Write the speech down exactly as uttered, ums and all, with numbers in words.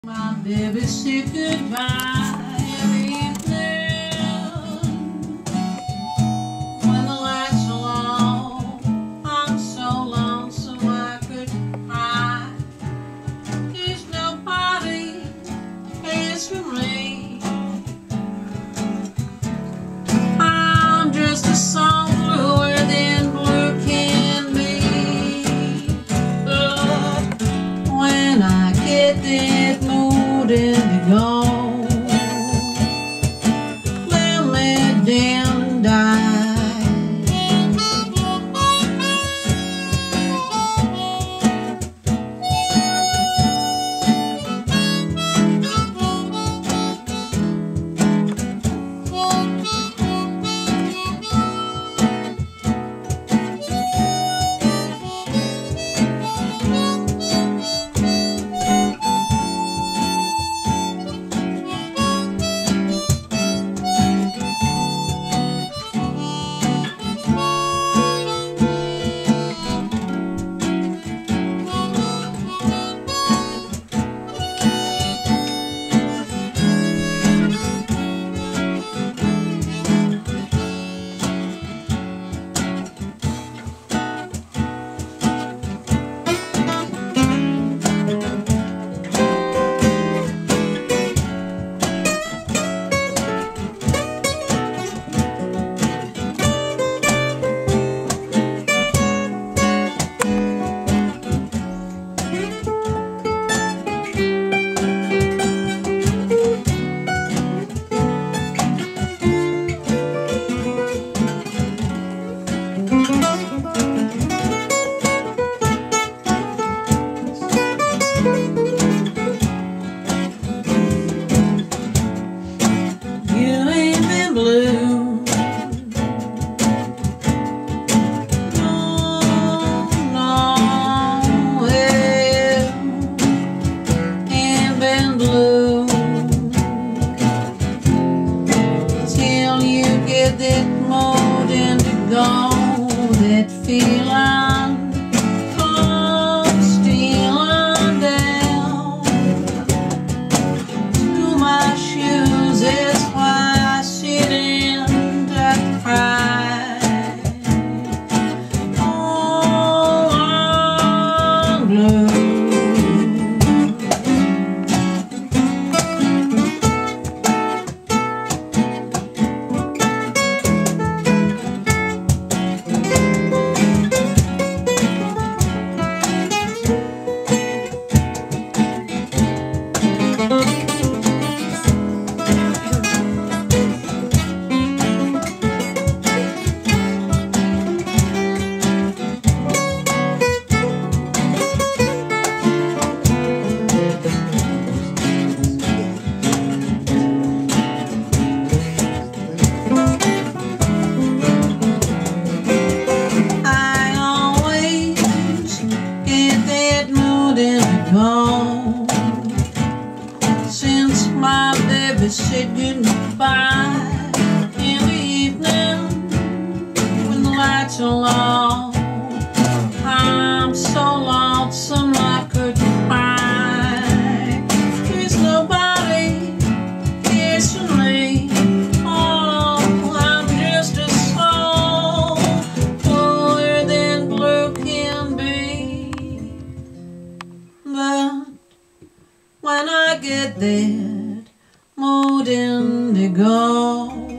My baby said goodbye every evening when the lights are low. I'm so lonesome I could cry. There's nobody cares for me. I'm just a song bluer than blue can be. But when I get that mood indigo, let me down die. Blue. No, no, it ain't been blue till you get that mold indigo, that feeling of stealing down to my shoes is why since my baby said goodbye in the evening when the lights are low. I'm so lonesome I could cry. There's nobody cares for me. Oh, I'm just a soul bluer than blue can be. But when I get that mood indigo,